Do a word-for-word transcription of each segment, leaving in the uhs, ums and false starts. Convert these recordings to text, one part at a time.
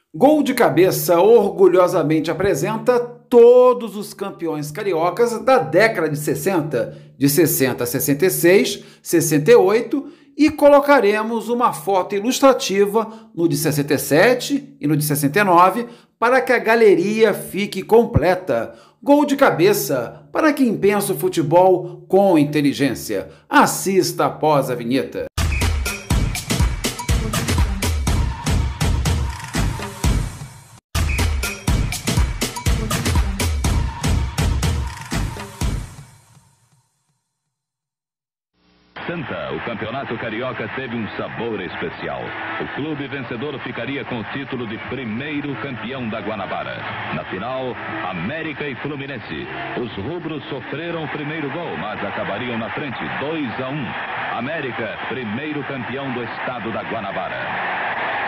Gol de Cabeça orgulhosamente apresenta todos os campeões cariocas da década de sessenta, de sessenta a sessenta e seis, sessenta e oito, e colocaremos uma foto ilustrativa no de sessenta e sete e no de sessenta e nove para que a galeria fique completa. Gol de Cabeça, para quem pensa o futebol com inteligência. Assista após a vinheta. O campeonato carioca teve um sabor especial. O clube vencedor ficaria com o título de primeiro campeão da Guanabara. Na final, América e Fluminense. Os rubros sofreram o primeiro gol, mas acabariam na frente, dois a um. América, primeiro campeão do estado da Guanabara.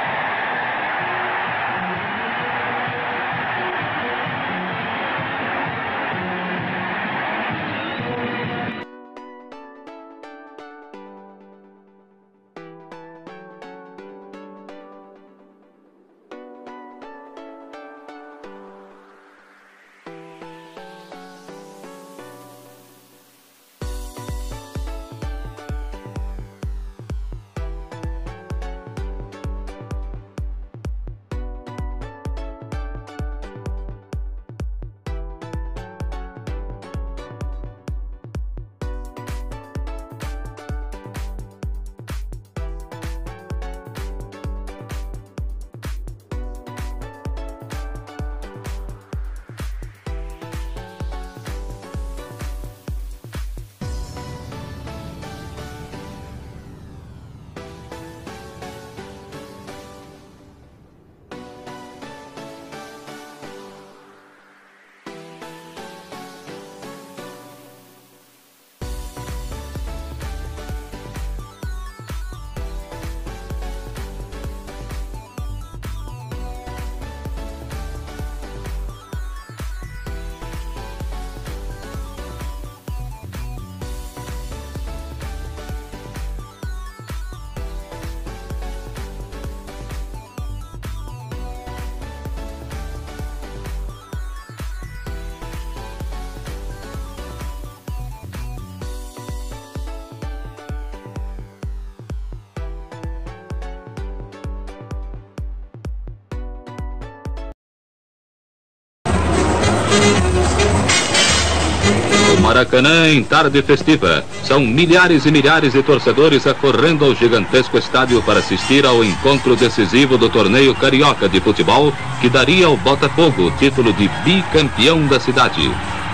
O Maracanã em tarde festiva. São milhares e milhares de torcedores acorrendo ao gigantesco estádio para assistir ao encontro decisivo do torneio carioca de futebol, que daria ao Botafogo o título de bicampeão da cidade.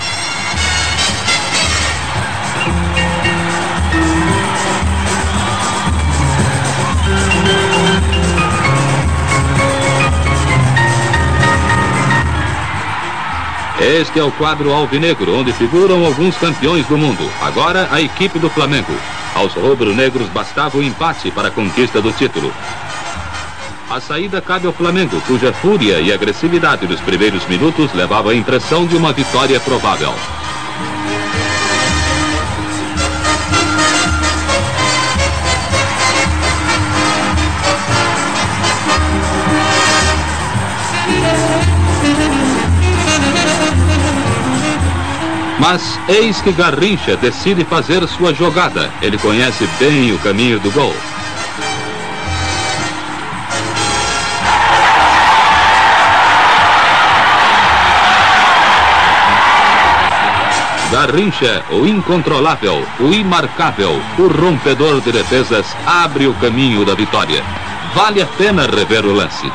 Este é o quadro alvinegro, onde figuram alguns campeões do mundo. Agora, a equipe do Flamengo. Aos rubro-negros bastava o empate para a conquista do título. A saída cabe ao Flamengo, cuja fúria e agressividade nos primeiros minutos levava a impressão de uma vitória provável. Mas eis que Garrincha decide fazer sua jogada. Ele conhece bem o caminho do gol. Garrincha, o incontrolável, o imarcável, o rompedor de defesas, abre o caminho da vitória. Vale a pena rever o lance.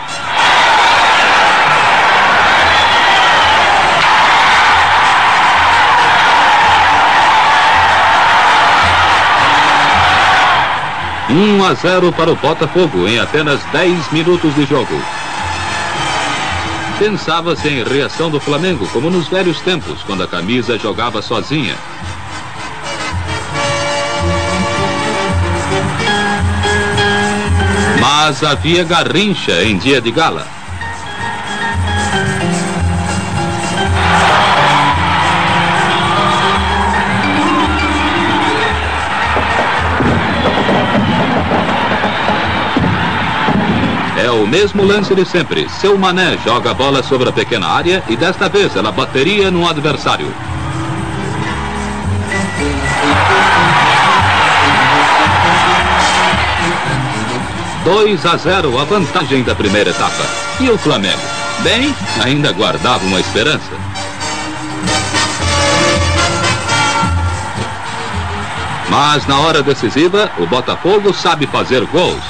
um a zero para o Botafogo em apenas dez minutos de jogo. Pensava-se em reação do Flamengo, como nos velhos tempos, quando a camisa jogava sozinha. Mas havia Garrincha em dia de gala. o mesmo lance de sempre. Seu Mané joga a bola sobre a pequena área e desta vez ela bateria no adversário. dois a zero a vantagem da primeira etapa. E o Flamengo? Bem, ainda guardava uma esperança. Mas na hora decisiva, o Botafogo sabe fazer gols.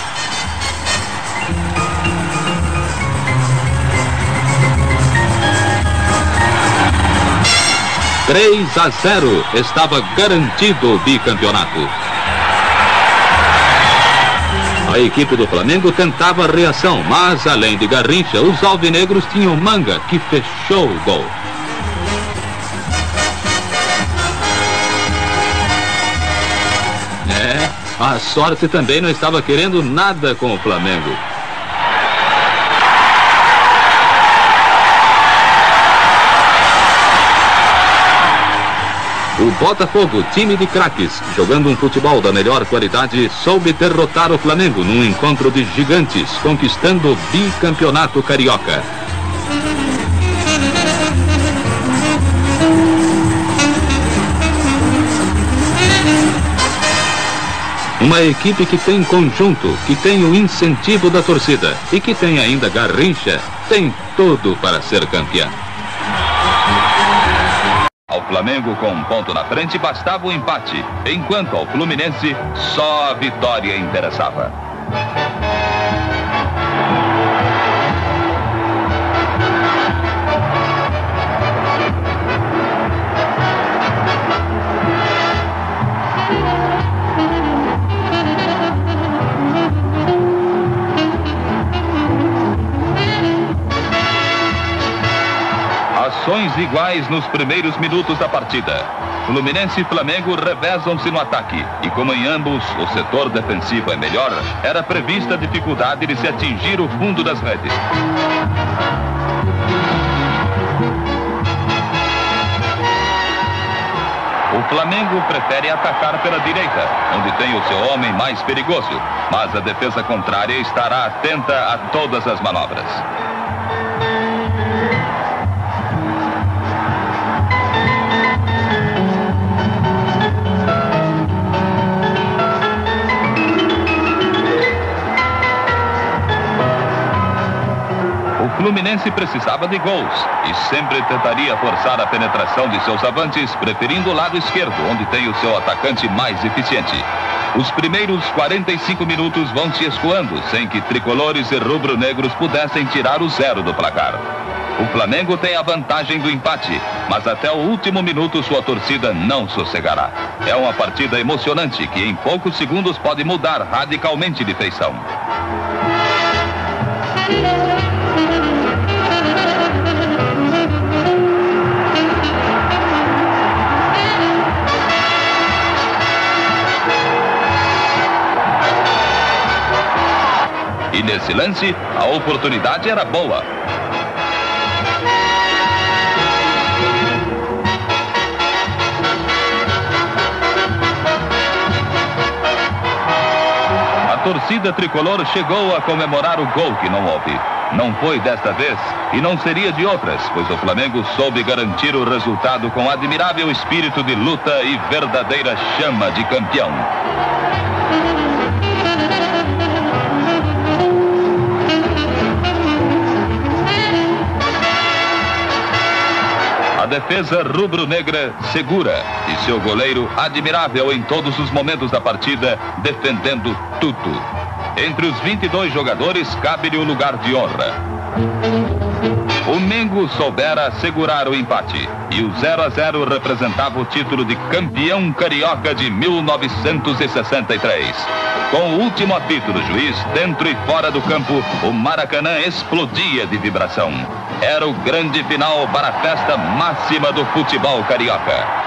três a zero, estava garantido o bicampeonato. A equipe do Flamengo tentava a reação, mas além de Garrincha, os alvinegros tinham Manga, que fechou o gol. É, a sorte também não estava querendo nada com o Flamengo. O Botafogo, time de craques, jogando um futebol da melhor qualidade, soube derrotar o Flamengo num encontro de gigantes, conquistando o bicampeonato carioca. Uma equipe que tem conjunto, que tem o incentivo da torcida e que tem ainda Garrincha, tem tudo para ser campeão. Ao Flamengo, com um ponto na frente, bastava o empate, enquanto ao Fluminense, só a vitória interessava. Ações iguais nos primeiros minutos da partida. Fluminense e Flamengo revezam-se no ataque. E como em ambos o setor defensivo é melhor, era prevista a dificuldade de se atingir o fundo das redes. O Flamengo prefere atacar pela direita, onde tem o seu homem mais perigoso. Mas a defesa contrária estará atenta a todas as manobras. O Fluminense precisava de gols e sempre tentaria forçar a penetração de seus avantes, preferindo o lado esquerdo, onde tem o seu atacante mais eficiente. Os primeiros quarenta e cinco minutos vão se escoando, sem que tricolores e rubro-negros pudessem tirar o zero do placar. O Flamengo tem a vantagem do empate, mas até o último minuto sua torcida não sossegará. É uma partida emocionante que em poucos segundos pode mudar radicalmente de feição. E nesse lance, a oportunidade era boa. A torcida tricolor chegou a comemorar o gol que não houve. Não foi desta vez e não seria de outras, pois o Flamengo soube garantir o resultado com admirável espírito de luta e verdadeira chama de campeão. A defesa rubro-negra segura e seu goleiro admirável em todos os momentos da partida, defendendo tudo. Entre os vinte e dois jogadores, cabe-lhe o lugar de honra. O Mengo soubera segurar o empate e o zero a zero representava o título de campeão carioca de mil novecentos e sessenta e três. Com o último apito do juiz, dentro e fora do campo, o Maracanã explodia de vibração. Era o grande final para a festa máxima do futebol carioca.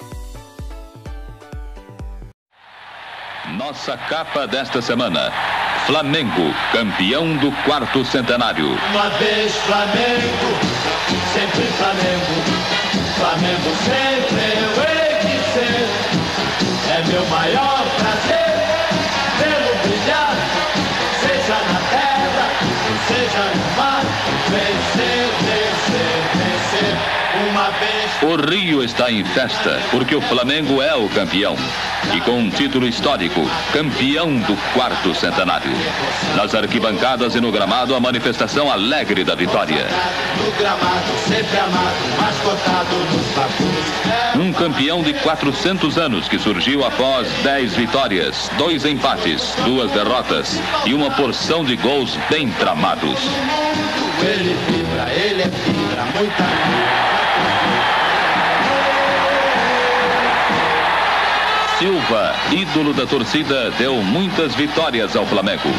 Nossa capa desta semana. Flamengo, campeão do quarto centenário. Uma vez Flamengo, sempre Flamengo. Flamengo sempre eu hei de ser. É meu maior prazer vê-lo brilhar, seja na terra, seja no mar. Vencer, vencer, vencer. Uma vez. O Rio está em festa porque o Flamengo é o campeão. E com um título histórico, campeão do quarto centenário. Nas arquibancadas e no gramado, a manifestação alegre da vitória. No gramado, sempre amado, mascotado nos bagulhos. Um campeão de quatrocentos anos que surgiu após dez vitórias, dois empates, duas derrotas e uma porção de gols bem tramados. Ele vibra, ele é fibra, muita. Silva, ídolo da torcida, deu muitas vitórias ao Flamengo.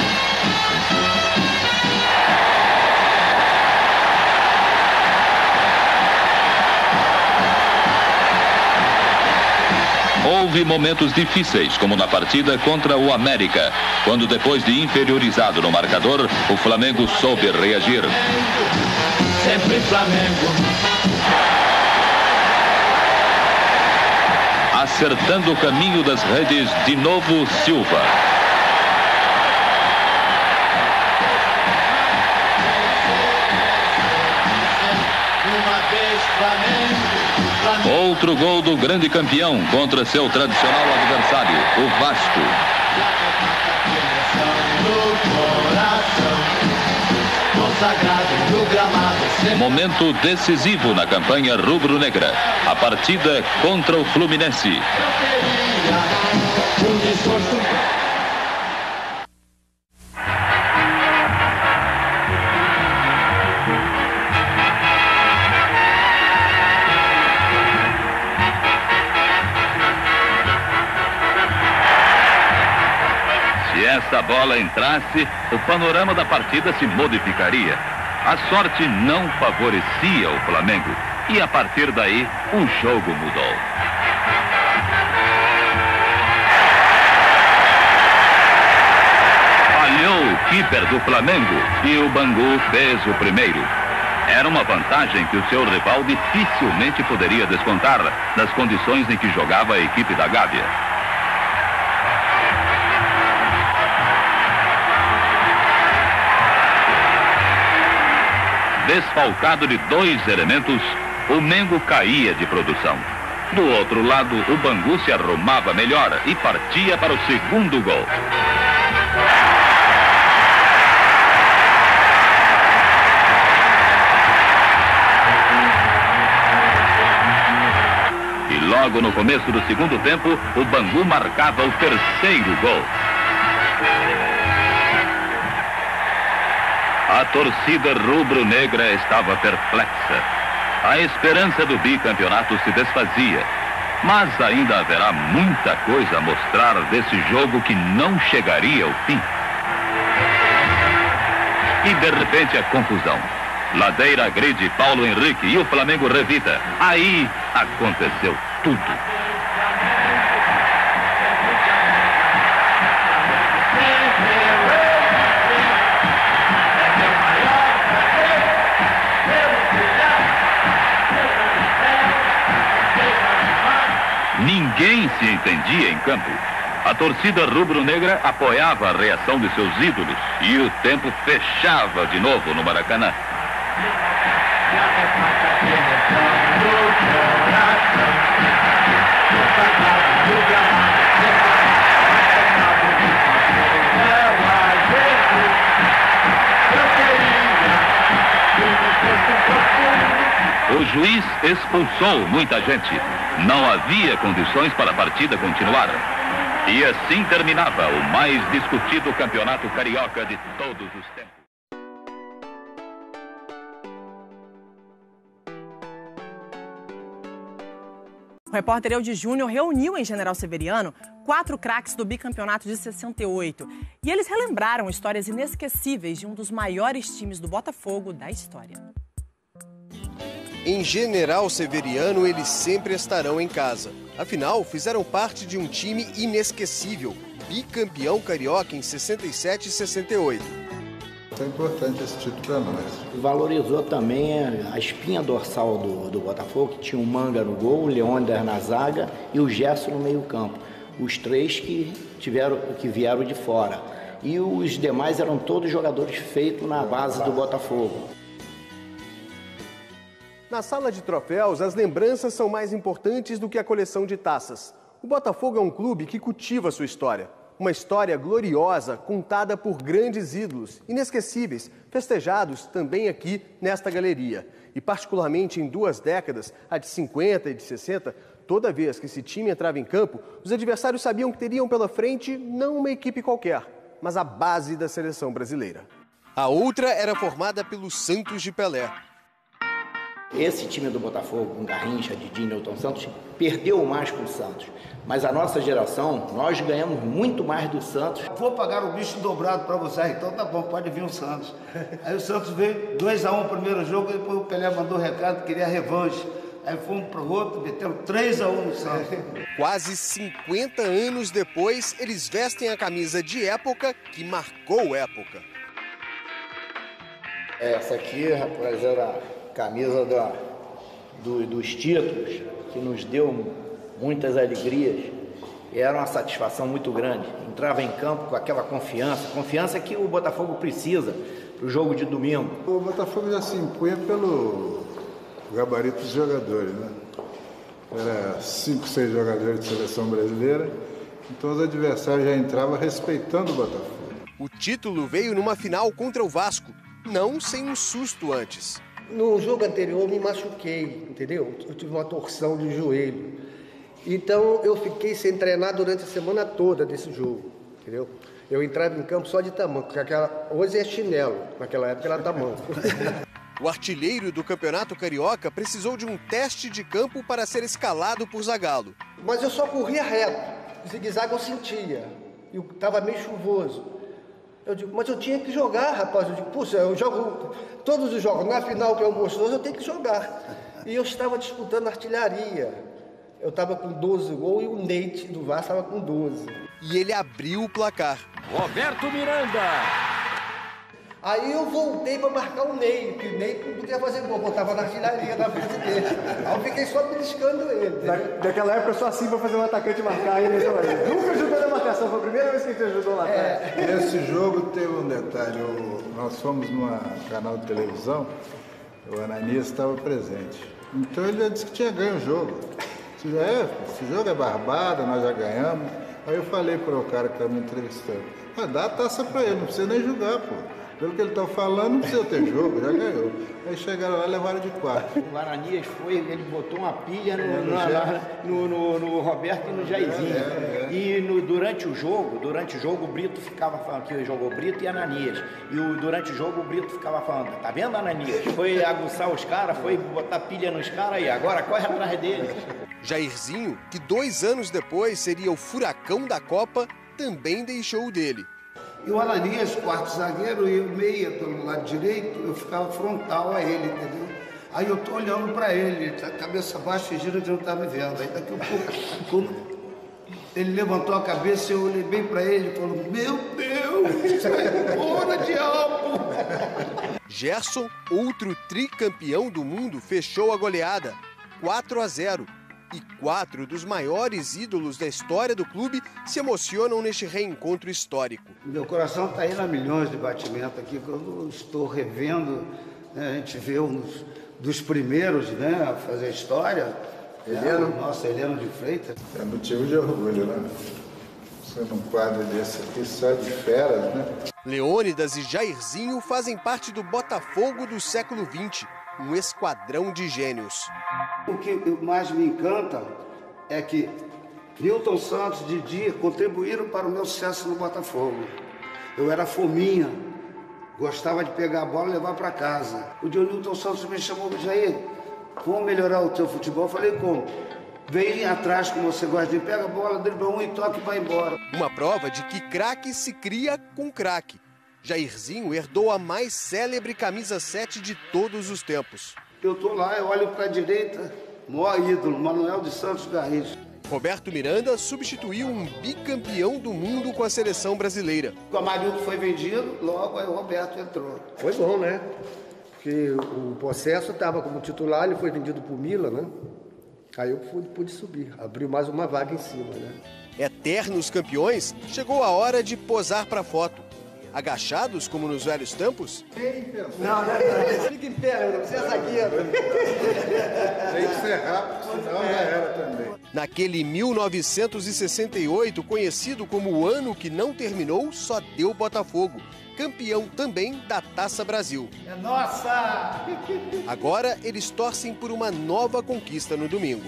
Houve momentos difíceis, como na partida contra o América, quando depois de inferiorizado no marcador, o Flamengo soube reagir. Sempre Flamengo. Acertando o caminho das redes, de novo Silva. Uma vez Flamengo, Flamengo. Outro gol do grande campeão contra seu tradicional adversário, o Vasco. Momento decisivo na campanha rubro-negra. A partida contra o Fluminense. Se essa bola entrasse, o panorama da partida se modificaria. A sorte não favorecia o Flamengo e a partir daí o jogo mudou. Falhou o keeper do Flamengo e o Bangu fez o primeiro. Era uma vantagem que o seu rival dificilmente poderia descontar nas condições em que jogava a equipe da Gávea. Desfalcado de dois elementos, o Mengo caía de produção. Do outro lado, o Bangu se arrumava melhor e partia para o segundo gol. E logo no começo do segundo tempo, o Bangu marcava o terceiro gol. A torcida rubro-negra estava perplexa. A esperança do bicampeonato se desfazia. Mas ainda haverá muita coisa a mostrar desse jogo que não chegaria ao fim. E de repente a confusão. Ladeira agride Paulo Henrique e o Flamengo revida. Aí aconteceu tudo. Ninguém se entendia em campo. A torcida rubro-negra apoiava a reação de seus ídolos e o tempo fechava de novo no Maracanã. O juiz expulsou muita gente. Não havia condições para a partida continuar. E assim terminava o mais discutido campeonato carioca de todos os tempos. O repórter Eude Júnior reuniu em General Severiano quatro craques do bicampeonato de sessenta e oito. E eles relembraram histórias inesquecíveis de um dos maiores times do Botafogo da história. Em General Severiano, eles sempre estarão em casa. Afinal, fizeram parte de um time inesquecível, bicampeão carioca em sessenta e sete e sessenta e oito. Foi importante esse título para nós. Valorizou também a espinha dorsal do, do Botafogo, que tinha o Manga no gol, o Leônidas na zaga e o Gerson no meio campo. Os três que, tiveram, que vieram de fora. E os demais eram todos jogadores feitos na base do Botafogo. Na sala de troféus, as lembranças são mais importantes do que a coleção de taças. O Botafogo é um clube que cultiva sua história. Uma história gloriosa, contada por grandes ídolos, inesquecíveis, festejados também aqui nesta galeria. E particularmente em duas décadas, a de cinquenta e de sessenta, toda vez que esse time entrava em campo, os adversários sabiam que teriam pela frente não uma equipe qualquer, mas a base da seleção brasileira. A outra era formada pelo Santos de Pelé. Esse time do Botafogo, com Garrincha, Didi, Newton Santos, perdeu mais com o Santos. Mas a nossa geração, nós ganhamos muito mais do Santos. Vou pagar o bicho dobrado para você, então tá bom, pode vir o Santos. Aí o Santos veio dois a um no primeiro jogo, depois o Pelé mandou recado, queria revanche. Aí fomos para o outro, metemos três a um no Santos. Quase cinquenta anos depois, eles vestem a camisa de época que marcou época. Essa aqui, rapaz, era a camisa da, do, dos títulos, que nos deu muitas alegrias. Era uma satisfação muito grande. Entrava em campo com aquela confiança, confiança que o Botafogo precisa para o jogo de domingo. O Botafogo já se impunha pelo gabarito dos jogadores, né? Era cinco, seis jogadores de seleção brasileira, então os adversários já entravam respeitando o Botafogo. O título veio numa final contra o Vasco, não sem um susto antes. No jogo anterior eu me machuquei, entendeu? Eu tive uma torção de joelho. Então eu fiquei sem treinar durante a semana toda desse jogo, entendeu? Eu entrava em campo só de tamanco, porque aquela, hoje é chinelo, naquela época era tamanco. O artilheiro do Campeonato Carioca precisou de um teste de campo para ser escalado por Zagallo. Mas eu só corria reto, zigue-zague eu sentia, e estava meio chuvoso. Eu digo, mas eu tinha que jogar, rapaz. Eu digo, puxa, eu jogo todos os jogos, na final que é o gostoso, eu tenho que jogar. E eu estava disputando artilharia. Eu estava com doze gols e o Neite do Vasco estava com doze. E ele abriu o placar. Roberto Miranda. Aí eu voltei para marcar o Ney, que o Ney não podia fazer gol, eu estava na artilharia na frente dele. Aí eu fiquei só beliscando ele. Da, daquela época eu sou assim para fazer um atacante marcar ele. Nunca ajudou na marcação, foi a primeira vez que a gente ajudou lá atrás. É. Nesse jogo teve um detalhe, o, nós fomos num canal de televisão, o Ananias estava presente. Então ele já disse que tinha ganho o jogo. Já é, esse jogo é barbada, nós já ganhamos. Aí eu falei para o cara que estava me entrevistando, ah, dá a taça para ele, não precisa nem jogar, pô. Pelo que ele está falando, não precisa ter jogo, já ganhou. Aí chegaram lá e levaram de quatro. O Ananias foi, ele botou uma pilha no, no, no, no, no Roberto e no Jairzinho. É, é, é. E no, durante o jogo, durante o jogo, o Brito ficava falando que jogou Brito e Ananias. E o, durante o jogo, o Brito ficava falando, tá vendo, Ananias? Foi aguçar os caras, foi botar pilha nos caras aí, agora corre atrás dele. Jairzinho, que dois anos depois seria o furacão da Copa, também deixou o dele. E o Ananias, quarto zagueiro, e o meia pelo lado direito, eu ficava frontal a ele, entendeu? Aí eu tô olhando para ele, a cabeça baixa, fingindo que não tá me vendo. Aí daqui a pouco, quando ele levantou a cabeça, eu olhei bem para ele e falou, meu Deus, fora diabo! Gerson, outro tricampeão do mundo, fechou a goleada, quatro a zero. E quatro dos maiores ídolos da história do clube se emocionam neste reencontro histórico. Meu coração está indo a milhões de batimentos aqui, quando estou revendo, né, a gente vê um dos, dos primeiros, né, a fazer história. Heleno. Né, nossa, Heleno de Freitas. É motivo de orgulho, né? Você num quadro desse aqui, só de feras, né? Leônidas e Jairzinho fazem parte do Botafogo do século vinte. Um esquadrão de gênios. O que mais me encanta é que Newton Santos e Didi contribuíram para o meu sucesso no Botafogo. Eu era fominha, gostava de pegar a bola e levar para casa. O dia o Newton Santos me chamou, Jair, vamos melhorar o teu futebol? Eu falei, como? Vem atrás como você gosta de pega a bola, dribla um e toca e vai embora. Uma prova de que craque se cria com craque. Jairzinho herdou a mais célebre camisa sete de todos os tempos. Eu tô lá, eu olho para a direita, maior ídolo, Manuel de Santos Garrincha. Roberto Miranda substituiu um bicampeão do mundo com a seleção brasileira. O Amarildo foi vendido, logo aí o Roberto entrou. Foi bom, né? Porque o Possesso estava como titular, ele foi vendido para o Milan, né? Aí eu pude, pude subir, abriu mais uma vaga em cima, né? Eternos campeões, chegou a hora de posar para foto. Agachados, como nos velhos tempos? Não, não, não. Fica em pé, não precisa zagueiro. Tem que ser rápido, senão já era também. Naquele mil novecentos e sessenta e oito, conhecido como o ano que não terminou, só deu Botafogo. Campeão também da Taça Brasil. É nossa! Agora eles torcem por uma nova conquista no domingo.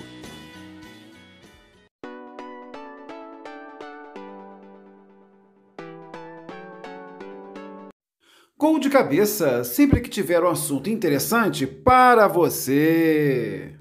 Gol de cabeça, sempre que tiver um assunto interessante para você.